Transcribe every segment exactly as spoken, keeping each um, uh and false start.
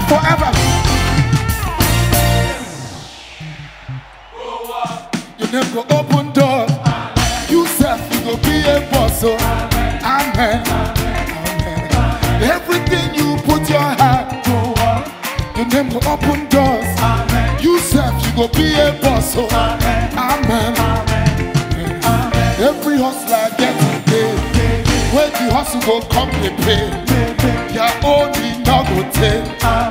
forever. Your name go open doors. You self, you go be a boss. So, amen. Amen. Everything you put your hand to, your name go open doors. You self, you go be a boss. So, amen. Every hustler getting paid. When the hustle go come to pay, your own will not go take.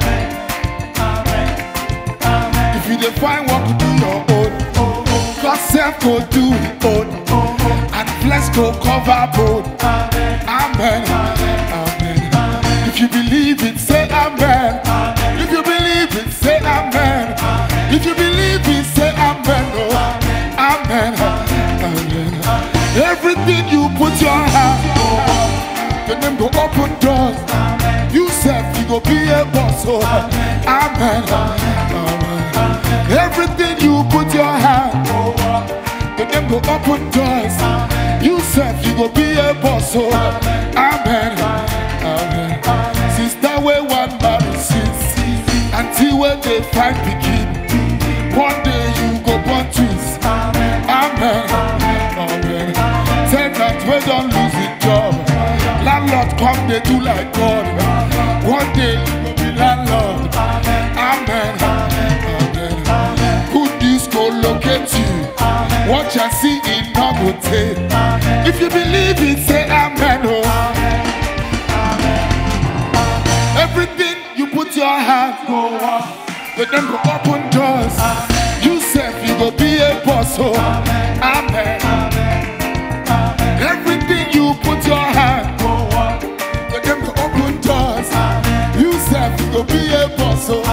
If you dey find work to do your own, God self go do his own, and flesh go cover both. Amen. Amen. If you believe it, say amen. If you believe it, say amen. If you believe it, say amen. Oh, amen. Amen. Everything you put your hand, the name go open doors. You self, you go be a boss. Oh, amen. Amen. Everything you put your hand, the name go open doors. You self, you go be a boss. Oh, amen. Amen. Sister, where one marry sis, until when they find begin, one day you go born twins. Amen. Amen. Tenant, we don't lose the job. Landlord come, they do like God. One day you will be landlord. Amen. Amen. Good news go locate you. Watch and see it not go take. If you believe it, say amen. Oh. Everything you put your hand go up, the name go open doors. You self, you go be a boss. Oh. Amen. Everything you put your hand go up, the name go open doors. You self, you go be a boss. Oh.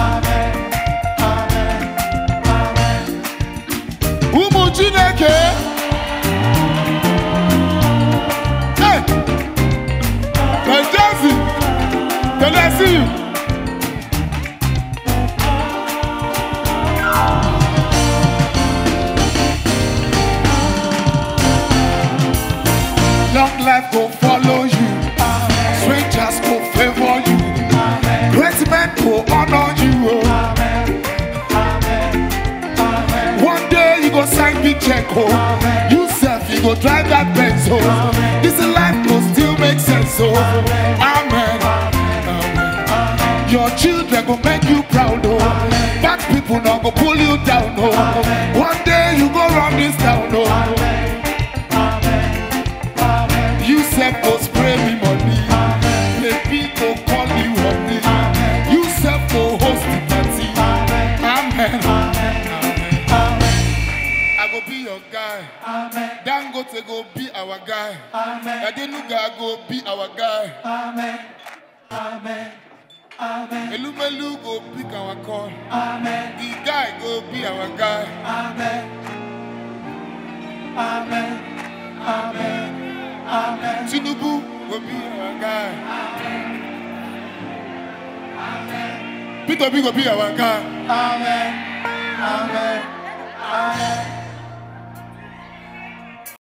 Umu Chineke. Hey, hey, Jazzy, can I see you? Long life go follow you, strangers go favor you, great men go honor you. One day you go sign big check, oh. You self, you go drive that Benz, oh. This life go still make sense, oh. Amen. Amen. Your children go make you proud, oh. Bad people now go pull you down, oh. One day you go run this down, oh. You self go spray me money, maybe go call you honey. You self go host the party. Amen. I go be your guy. Dangote go be our guy. Adenuga go be our guy. Amen. Amen. Amen. Elumelu go pick our call. Amen. The guy go be our guy. Amen. Amen. Amen. Amen. Tinubu go be our guy. Amen. Amen. Peter B go be our guy. Amen. Amen. Amen.